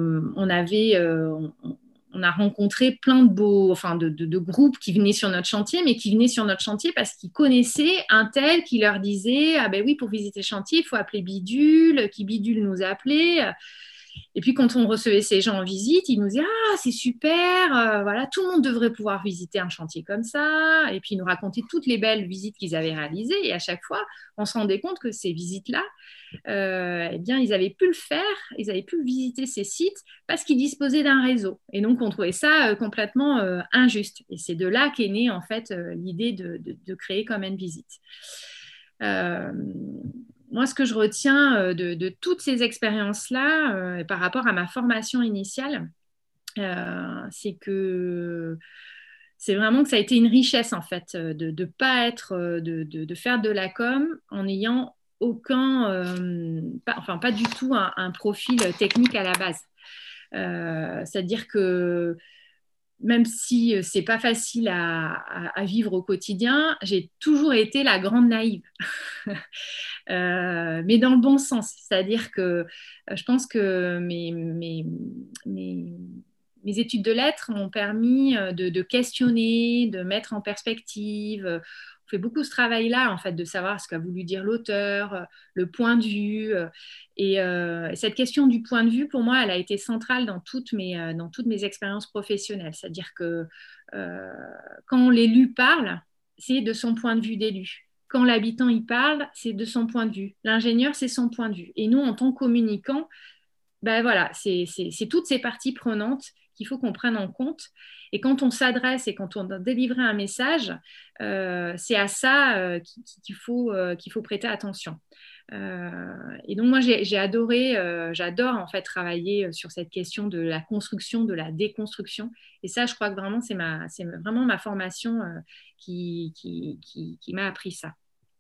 on a rencontré plein de groupes qui venaient sur notre chantier, mais qui venaient sur notre chantier parce qu'ils connaissaient un tel qui leur disait ben oui, pour visiter le chantier, il faut appeler Bidule, qui Bidule nous appelait. Et puis, quand on recevait ces gens en visite, ils nous disaient c'est super, voilà, tout le monde devrait pouvoir visiter un chantier comme ça. Et puis, ils nous racontaient toutes les belles visites qu'ils avaient réalisées. Et à chaque fois, on se rendait compte que ces visites-là, eh bien, ils avaient pu le faire, ils avaient pu visiter ces sites parce qu'ils disposaient d'un réseau. Et donc, on trouvait ça complètement injuste. Et c'est de là qu'est née, en fait, l'idée de créer comme une visite. Moi, ce que je retiens de toutes ces expériences-là, par rapport à ma formation initiale, c'est que c'est vraiment que ça a été une richesse, en fait, de pas être, de faire de la com en ayant pas du tout un profil technique à la base. C'est-à-dire que même si c'est pas facile à vivre au quotidien, j'ai toujours été la grande naïve. Mais dans le bon sens. C'est-à-dire que je pense que mes, mes études de lettres m'ont permis de questionner, de mettre en perspective. On fait beaucoup ce travail-là, en fait, de savoir ce qu'a voulu dire l'auteur, le point de vue. Et cette question du point de vue, pour moi, elle a été centrale dans toutes mes expériences professionnelles. C'est-à-dire que euh, quand l'élu parle, c'est de son point de vue d'élu. Quand l'habitant y parle, c'est de son point de vue. L'ingénieur, c'est son point de vue. Et nous, en tant que communicants, ben voilà, c'est toutes ces parties prenantes qu'il faut qu'on prenne en compte. Et quand on s'adresse et quand on doit délivrer un message, c'est à ça qu'il faut prêter attention. Et donc moi j'ai adoré, j'adore en fait travailler sur cette question de la construction, de la déconstruction. Et ça, je crois que vraiment c'est vraiment ma formation qui m'a appris ça.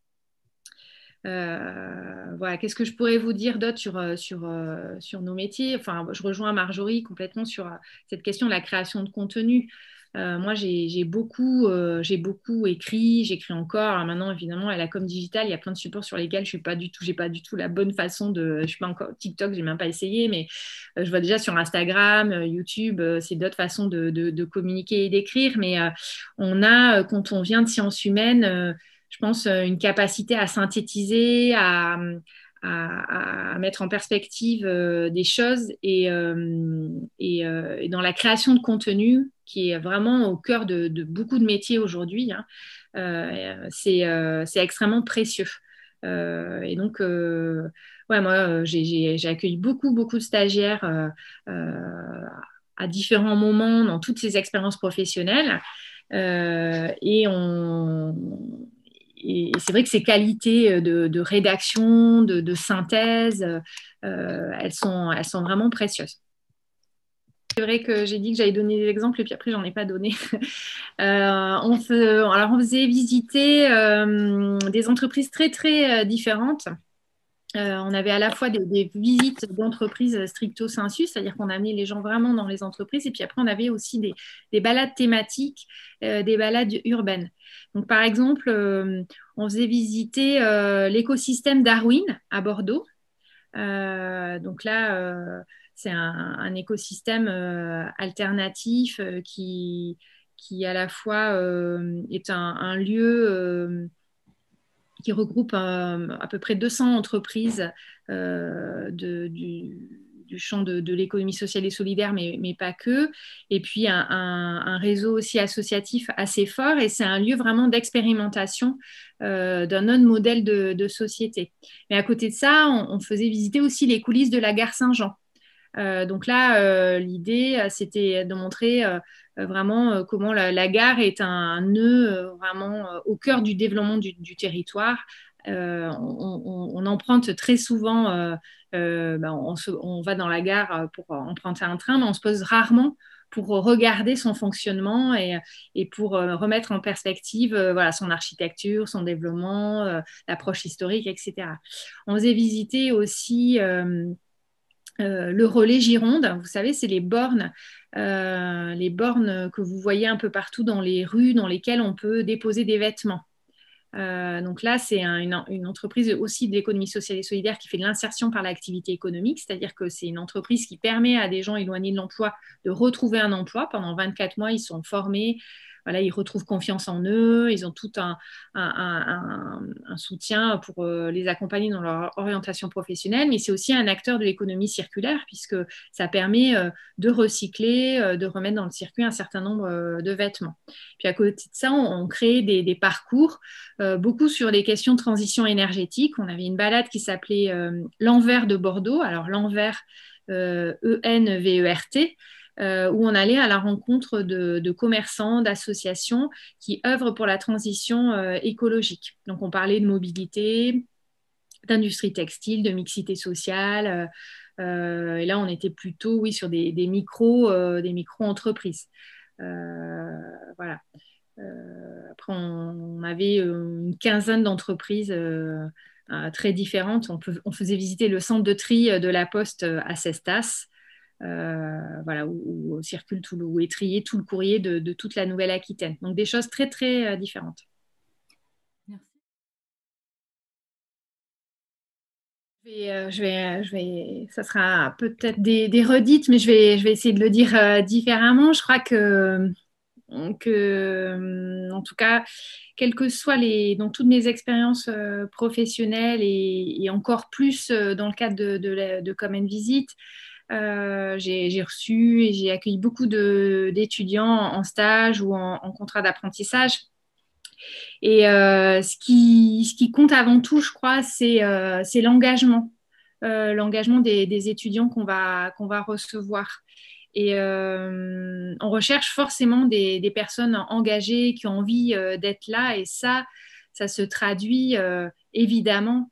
Voilà, qu'est-ce que je pourrais vous dire d'autre sur nos métiers? Enfin, je rejoins Marjorie complètement sur cette question de la création de contenu. Moi, j'ai beaucoup écrit, j'écris encore. Alors maintenant, évidemment, à la com digitale, il y a plein de supports sur lesquels j'ai pas du tout la bonne façon je suis pas encore TikTok, j'ai même pas essayé, mais je vois déjà sur Instagram, YouTube, c'est d'autres façons de communiquer et d'écrire. Mais quand on vient de sciences humaines, je pense, une capacité à synthétiser, à mettre en perspective des choses et dans la création de contenu qui est vraiment au cœur de beaucoup de métiers aujourd'hui, hein, c'est extrêmement précieux. Et donc, ouais, moi, j'ai accueilli beaucoup de stagiaires à différents moments dans toutes ces expériences professionnelles. Euh, et, on, et c'est vrai que ces qualités de rédaction, de synthèse, elles sont vraiment précieuses. C'est vrai que j'ai dit que j'allais donner des exemples et puis après, j'en ai pas donné. Alors, on faisait visiter des entreprises très différentes. On avait à la fois des visites d'entreprises stricto sensu, c'est-à-dire qu'on amenait les gens vraiment dans les entreprises, et puis après on avait aussi des balades thématiques, des balades urbaines. Donc par exemple, on faisait visiter l'écosystème Darwin à Bordeaux. Donc là, c'est un écosystème alternatif qui à la fois est un lieu qui regroupe à peu près 200 entreprises du champ de l'économie sociale et solidaire, mais pas que. Et puis un réseau aussi associatif assez fort. Et c'est un lieu vraiment d'expérimentation d'un autre modèle de société. Mais à côté de ça, on faisait visiter aussi les coulisses de la gare Saint-Jean. Donc là, l'idée, c'était de montrer vraiment comment la gare est un nœud vraiment au cœur du développement du territoire. On emprunte très souvent, on va dans la gare pour emprunter un train, mais on se pose rarement pour regarder son fonctionnement et pour remettre en perspective voilà, son architecture, son développement, l'approche historique, etc. On faisait visiter aussi le relais Gironde. Vous savez, c'est les bornes que vous voyez un peu partout dans les rues dans lesquelles on peut déposer des vêtements. Donc là, c'est une entreprise aussi de l'économie sociale et solidaire qui fait de l'insertion par l'activité économique, c'est-à-dire que c'est une entreprise qui permet à des gens éloignés de l'emploi de retrouver un emploi. Pendant 24 mois, ils sont formés, voilà, ils retrouvent confiance en eux, ils ont tout un soutien pour les accompagner dans leur orientation professionnelle, mais c'est aussi un acteur de l'économie circulaire puisque ça permet de recycler, de remettre dans le circuit un certain nombre de vêtements. Puis à côté de ça, on crée des parcours beaucoup sur les questions de transition énergétique. On avait une balade qui s'appelait l'Envers de Bordeaux. Alors l'Envers, ENVERT, où on allait à la rencontre de commerçants, d'associations qui œuvrent pour la transition écologique. Donc on parlait de mobilité, d'industrie textile, de mixité sociale. Et là, on était plutôt, oui, sur des micro-entreprises. Voilà. Après, on avait une quinzaine d'entreprises très différentes. On faisait visiter le centre de tri de la Poste à Cestas, voilà, où circule où est trié tout le courrier de toute la Nouvelle-Aquitaine. Donc des choses très, très différentes. Ça sera peut-être des redites, mais je vais essayer de le dire différemment. Je crois en tout cas, quelles que soient dans toutes mes expériences professionnelles et encore plus dans le cadre de Come and Visit, j'ai reçu et j'ai accueilli beaucoup d'étudiants en stage ou en contrat d'apprentissage. Et ce qui compte avant tout, je crois, c'est l'engagement, l'engagement des étudiants qu'on va recevoir. Et on recherche forcément des personnes engagées qui ont envie d'être là. Et ça se traduit évidemment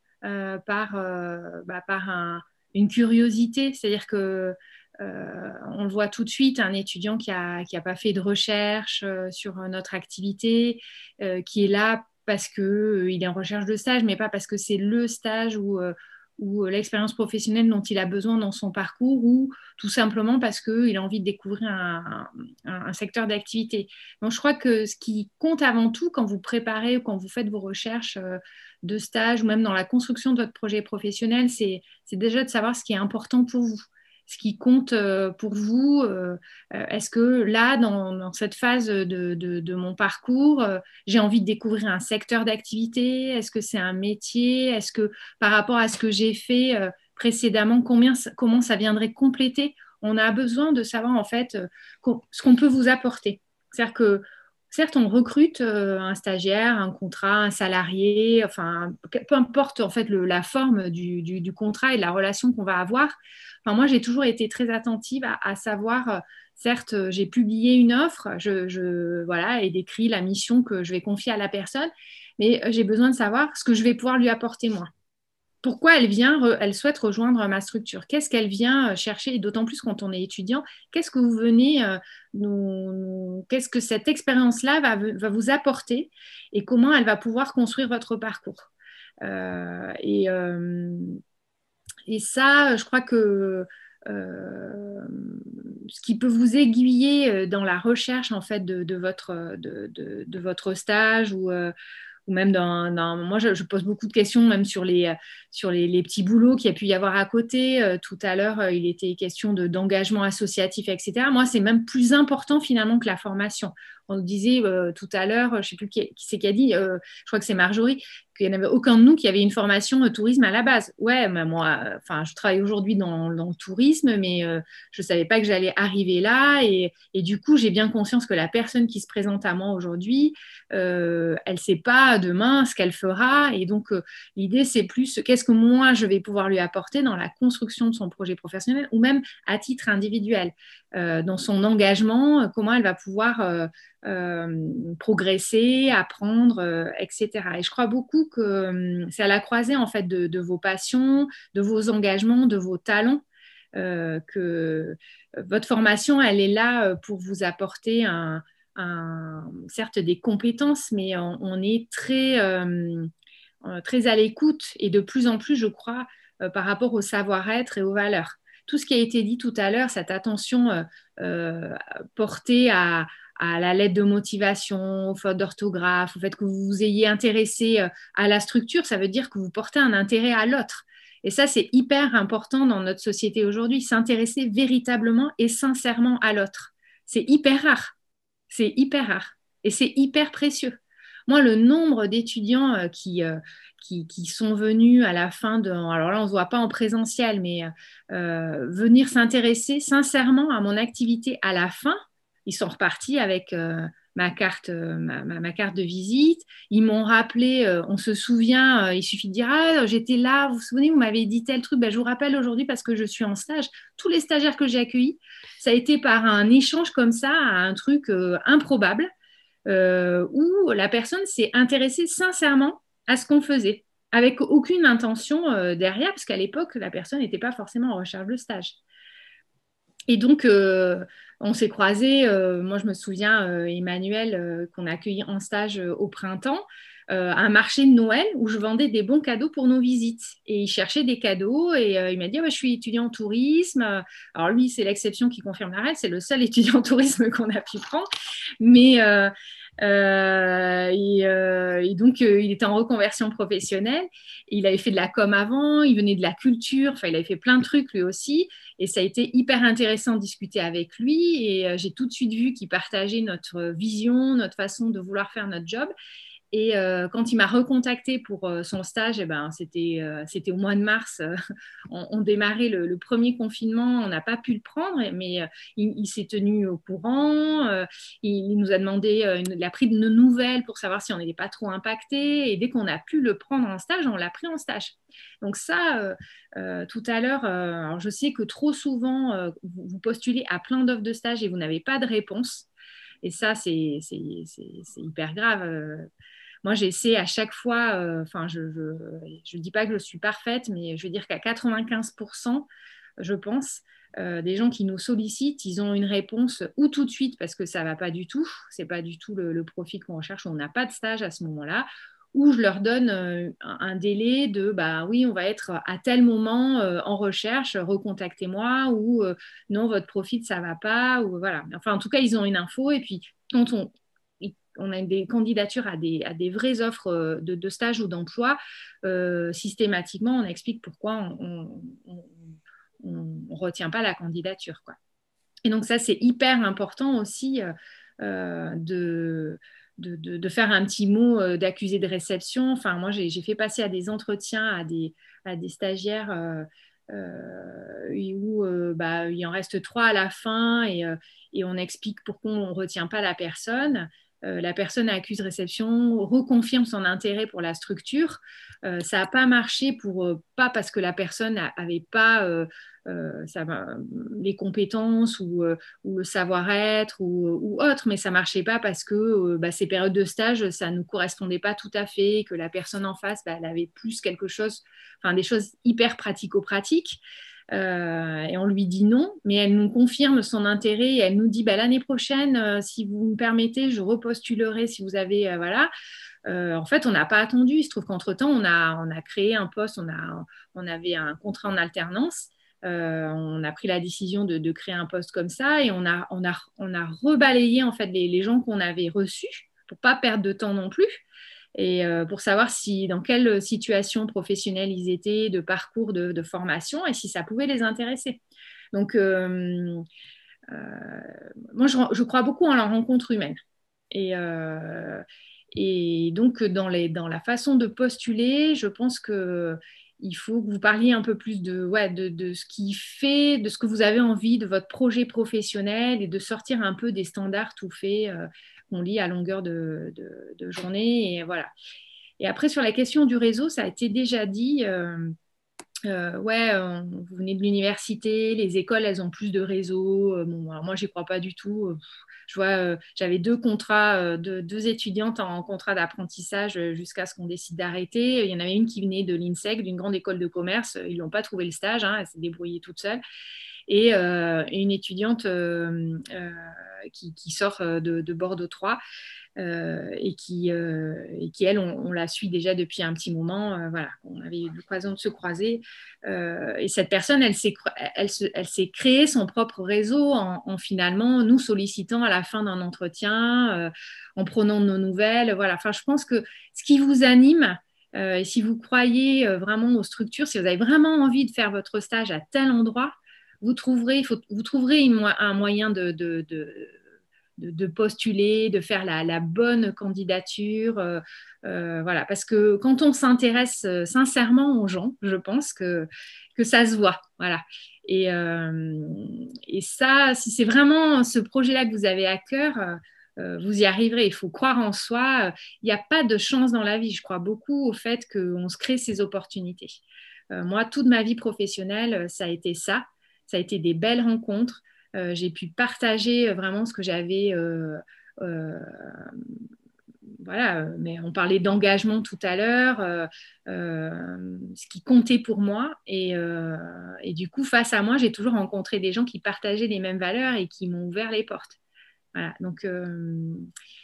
par une curiosité. C'est-à-dire que on le voit tout de suite, un étudiant qui a pas fait de recherche sur notre activité, qui est là parce qu'il est en recherche de stage, mais pas parce que c'est le stage ou l'expérience professionnelle dont il a besoin dans son parcours, ou tout simplement parce qu'il a envie de découvrir un secteur d'activité. Donc je crois que ce qui compte avant tout quand vous préparez ou quand vous faites vos recherches de stage ou même dans la construction de votre projet professionnel, c'est déjà de savoir ce qui est important pour vous, ce qui compte pour vous. Est-ce que là, dans cette phase de mon parcours, j'ai envie de découvrir un secteur d'activité? Est-ce que c'est un métier? Est-ce que par rapport à ce que j'ai fait précédemment, comment ça viendrait compléter? On a besoin de savoir en fait ce qu'on peut vous apporter. C'est-à-dire que certes, on recrute un stagiaire, un contrat, un salarié, enfin, peu importe en fait la forme du contrat et de la relation qu'on va avoir. Enfin, moi, j'ai toujours été très attentive à savoir, certes, j'ai publié une offre, voilà, et décrit la mission que je vais confier à la personne, mais j'ai besoin de savoir ce que je vais pouvoir lui apporter moi. Pourquoi elle souhaite rejoindre ma structure? Qu'est-ce qu'elle vient chercher? Et d'autant plus quand on est étudiant, qu'est-ce que vous venez qu'est-ce que cette expérience-là va vous apporter et comment elle va pouvoir construire votre parcours? Euh, et, euh, et ça, je crois que euh, ce qui peut vous aiguiller dans la recherche en fait de votre stage ou même moi, je pose beaucoup de questions même sur les petits boulots qu'il y a pu y avoir à côté. Tout à l'heure, il était question d'engagement associatif, etc. Moi, c'est même plus important finalement que la formation. On nous disait tout à l'heure, je ne sais plus qui c'est qui a dit, je crois que c'est Marjorie, qu'il n'y en avait aucun de nous qui avait une formation tourisme à la base. Ouais, mais moi, enfin, je travaille aujourd'hui dans le tourisme, mais je ne savais pas que j'allais arriver là. Et du coup, j'ai bien conscience que la personne qui se présente à moi aujourd'hui, elle ne sait pas demain ce qu'elle fera. Et donc, l'idée, c'est plus qu'est-ce que moi, je vais pouvoir lui apporter dans la construction de son projet professionnel ou même à titre individuel, dans son engagement, comment elle va pouvoir progresser, apprendre, etc. Et je crois beaucoup que c'est à la croisée en fait de vos passions, de vos engagements, de vos talents, que votre formation, elle est là pour vous apporter certes des compétences, mais on est très à l'écoute et de plus en plus, je crois, par rapport au savoir-être et aux valeurs. Tout ce qui a été dit tout à l'heure, cette attention euh, portée à la lettre de motivation, aux fautes d'orthographe, au fait que vous vous ayez intéressé à la structure, ça veut dire que vous portez un intérêt à l'autre. Et ça, c'est hyper important dans notre société aujourd'hui, s'intéresser véritablement et sincèrement à l'autre. C'est hyper rare. C'est hyper rare. Et c'est hyper précieux. Moi, le nombre d'étudiants qui sont venus à la fin alors là, on ne se voit pas en présentiel, mais venir s'intéresser sincèrement à mon activité à la fin, ils sont repartis avec ma carte de visite. Ils m'ont rappelé, on se souvient, il suffit de dire, ah, j'étais là, vous vous souvenez, vous m'avez dit tel truc, ben, je vous rappelle aujourd'hui parce que je suis en stage. Tous les stagiaires que j'ai accueillis, ça a été par un échange comme ça, à un truc improbable, où la personne s'est intéressée sincèrement à ce qu'on faisait, avec aucune intention derrière, parce qu'à l'époque, la personne n'était pas forcément en recherche de stage. Et donc, on s'est croisés. Moi, je me souviens, Emmanuel, qu'on a accueilli en stage au printemps. un marché de Noël où je vendais des bons cadeaux pour nos visites. Et il cherchait des cadeaux et il m'a dit, je suis étudiant en tourisme. Alors lui, c'est l'exception qui confirme la règle, c'est le seul étudiant en tourisme qu'on a pu prendre. Mais et donc, il était en reconversion professionnelle. Il avait fait de la com avant, il venait de la culture, enfin, il avait fait plein de trucs lui aussi. Et ça a été hyper intéressant de discuter avec lui. Et j'ai tout de suite vu qu'il partageait notre vision, notre façon de vouloir faire notre job. Et quand il m'a recontacté pour son stage, c'était au mois de mars. On démarrait le premier confinement, on n'a pas pu le prendre, mais il s'est tenu au courant. Il nous a demandé, il a pris de nos nouvelles pour savoir si on n'était pas trop impacté. Et dès qu'on a pu le prendre en stage, on l'a pris en stage. Donc ça, tout à l'heure, alors je sais que trop souvent, vous postulez à plein d'offres de stage et vous n'avez pas de réponse. Et ça, c'est hyper grave. Moi, j'essaie à chaque fois, enfin, je dis pas que je suis parfaite, mais je veux dire qu'à 95%, je pense, des gens qui nous sollicitent, ils ont une réponse ou tout de suite parce que ça va pas du tout, c'est pas du tout le profil qu'on recherche, on n'a pas de stage à ce moment-là, ou je leur donne un délai de, bah oui, on va être à tel moment en recherche, recontactez-moi, ou non, votre profil, ça va pas, ou voilà. Enfin, en tout cas, ils ont une info, et puis quand on a des candidatures à des vraies offres de stage ou d'emploi, systématiquement, on explique pourquoi on retient pas la candidature, quoi. Et donc ça, c'est hyper important aussi de faire un petit mot d'accusé de réception. Enfin, moi, j'ai fait passer à des entretiens à des stagiaires où bah, il en reste trois à la fin et on explique pourquoi on ne retient pas la personne. La personne à accusé de réception reconfirme son intérêt pour la structure. Ça n'a pas marché pas parce que la personne n'avait pas ça va, les compétences ou le savoir-être ou autre, mais ça marchait pas parce que bah, ces périodes de stage, ça ne correspondait pas tout à fait, que la personne en face, bah, elle avait plus quelque chose, enfin des choses hyper pratico-pratiques. Et on lui dit non, mais elle nous confirme son intérêt et elle nous dit bah, l'année prochaine, si vous me permettez, je repostulerai si vous avez voilà. En fait, on n'a pas attendu. Il se trouve qu'entre-temps, on a créé un poste, on avait un contrat en alternance. On a pris la décision de créer un poste comme ça et on a rebalayé en fait les gens qu'on avait reçus pour pas perdre de temps non plus et pour savoir si dans quelle situation professionnelle ils étaient, de parcours de formation et si ça pouvait les intéresser. Donc, euh, moi, je crois beaucoup en la rencontre humaine. Et, euh, et donc, dans la façon de postuler, je pense que il faut que vous parliez un peu plus de ce qui fait, de ce que vous avez envie, de votre projet professionnel et de sortir un peu des standards tout faits qu'on lit à longueur de journée. Et voilà. Et après, sur la question du réseau, ça a été déjà dit. Ouais, vous venez de l'université, les écoles, elles ont plus de réseaux. Bon, alors moi, j'y crois pas du tout. Je vois, j'avais deux contrats, deux étudiantes en contrat d'apprentissage jusqu'à ce qu'on décide d'arrêter. Il y en avait une qui venait de l'INSEC, d'une grande école de commerce. Ils n'ont pas trouvé le stage, hein, elle s'est débrouillée toute seule. Et une étudiante qui sort de Bordeaux 3 et qui, elle, on la suit déjà depuis un petit moment. Voilà, on avait eu l'occasion de se croiser. Et cette personne, elle s'est créée son propre réseau en finalement nous sollicitant à la fin d'un entretien, en prenant nos nouvelles. Voilà, enfin, je pense que ce qui vous anime, et si vous croyez vraiment aux structures, si vous avez vraiment envie de faire votre stage à tel endroit, vous trouverez un moyen de postuler, de faire la bonne candidature. Voilà, parce que quand on s'intéresse sincèrement aux gens, je pense que ça se voit. Voilà. Et ça, si c'est vraiment ce projet-là que vous avez à cœur, vous y arriverez. Il faut croire en soi. Il n'y a pas de chance dans la vie. Je crois beaucoup au fait qu'on se crée ces opportunités. Moi, toute ma vie professionnelle, ça a été ça. Ça a été des belles rencontres. J'ai pu partager vraiment ce que j'avais. Euh, voilà, mais on parlait d'engagement tout à l'heure, ce qui comptait pour moi. Et du coup, face à moi, j'ai toujours rencontré des gens qui partageaient les mêmes valeurs et qui m'ont ouvert les portes. Voilà, donc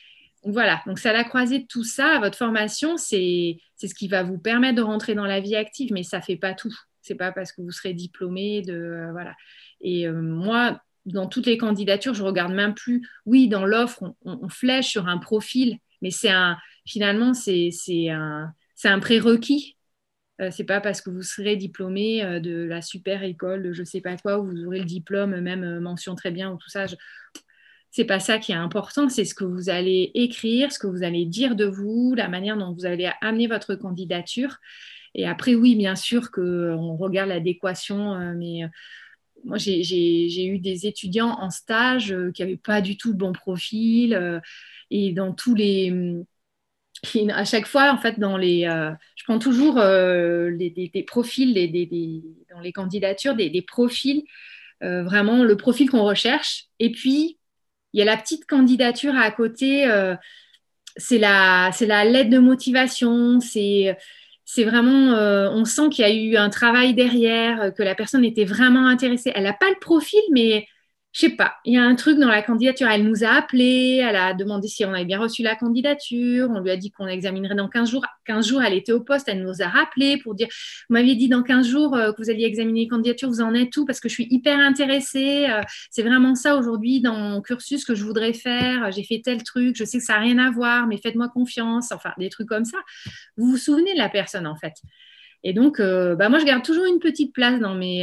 Voilà, donc c'est à la croisée de tout ça. Votre formation, c'est ce qui va vous permettre de rentrer dans la vie active, mais ça ne fait pas tout. C'est pas parce que vous serez diplômé de voilà. Et moi, dans toutes les candidatures, je regarde même plus. Oui, dans l'offre, on flèche sur un profil, mais finalement, c'est un prérequis. C'est pas parce que vous serez diplômé de la super école, de je sais pas quoi, où vous aurez le diplôme, même mention très bien ou tout ça. C'est pas ça qui est important, c'est ce que vous allez écrire, ce que vous allez dire de vous, la manière dont vous allez amener votre candidature. Et après, oui, bien sûr qu'on regarde l'adéquation, mais moi, j'ai eu des étudiants en stage qui n'avaient pas du tout le bon profil. Et dans tous les... À chaque fois, en fait, je prends toujours des profils dans les candidatures, des profils, vraiment le profil qu'on recherche. Et puis, il y a la petite candidature à côté, c'est la lettre de motivation, c'est vraiment, on sent qu'il y a eu un travail derrière, que la personne était vraiment intéressée. Elle n'a pas le profil, mais je sais pas, il y a un truc dans la candidature. Elle nous a appelé, elle a demandé si on avait bien reçu la candidature, on lui a dit qu'on examinerait dans 15 jours. 15 jours, elle était au poste, elle nous a rappelé pour dire, vous m'aviez dit dans 15 jours que vous alliez examiner les candidatures, vous en êtes où? Parce que je suis hyper intéressée. C'est vraiment ça aujourd'hui dans mon cursus que je voudrais faire. J'ai fait tel truc, je sais que ça n'a rien à voir, mais faites-moi confiance. Enfin, des trucs comme ça. Vous vous souvenez de la personne, en fait. Et donc, bah, moi, je garde toujours une petite place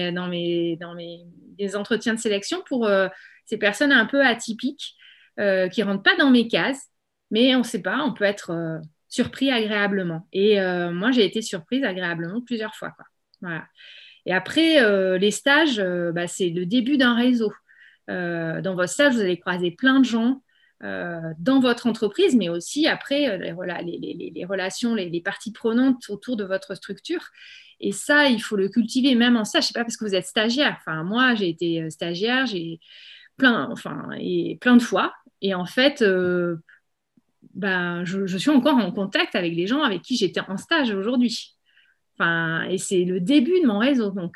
des entretiens de sélection pour ces personnes un peu atypiques qui ne rentrent pas dans mes cases, mais on ne sait pas, on peut être surpris agréablement. Et moi, j'ai été surprise agréablement plusieurs fois, quoi. Voilà. Et après, les stages, bah, c'est le début d'un réseau. Dans votre stage, vous allez croiser plein de gens dans votre entreprise, mais aussi après les relations, les parties prenantes autour de votre structure. Et ça, il faut le cultiver même en stage. C'est pas parce que vous êtes stagiaire. Enfin, moi, j'ai été stagiaire, j'ai plein de fois. Et en fait, ben, je suis encore en contact avec les gens avec qui j'étais en stage aujourd'hui. Enfin, et c'est le début de mon réseau. Donc,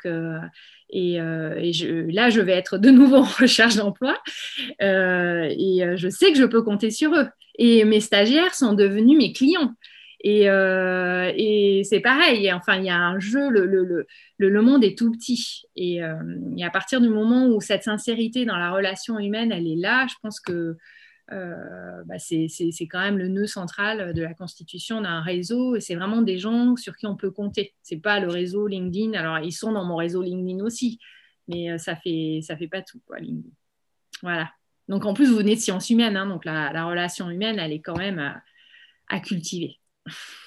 là, je vais être de nouveau en recherche d'emploi je sais que je peux compter sur eux. Et mes stagiaires sont devenus mes clients. Et c'est pareil. Enfin, il y a un jeu, le monde est tout petit. Et à partir du moment où cette sincérité dans la relation humaine, elle est là, je pense que bah, c'est quand même le nœud central de la constitution d'un réseau et c'est vraiment des gens sur qui on peut compter. C'est pas le réseau LinkedIn. Alors, ils sont dans mon réseau LinkedIn aussi, mais ça fait pas tout, quoi, LinkedIn. Voilà. Donc, en plus, vous venez de sciences humaines, hein, donc la relation humaine, elle est quand même à cultiver.